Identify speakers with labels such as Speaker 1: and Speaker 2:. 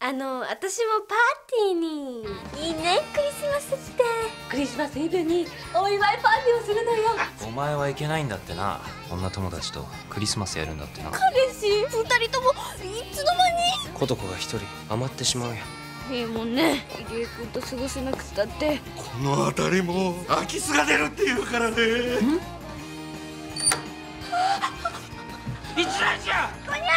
Speaker 1: 私もパーティーに。いいね、クリスマスって。クリスマスイブにお祝いパーティーをするのよ。
Speaker 2: お前はいけないんだってな。女友達とクリスマスやるんだってな。
Speaker 1: 彼氏2人ともいつの間に。
Speaker 2: 琴子が一人余ってしまうや。
Speaker 1: いいもんね、入江君と過ごせなくったって。
Speaker 3: この辺りも空き巣が出るっていうからね。
Speaker 2: 一大じゃ。
Speaker 1: こにゃ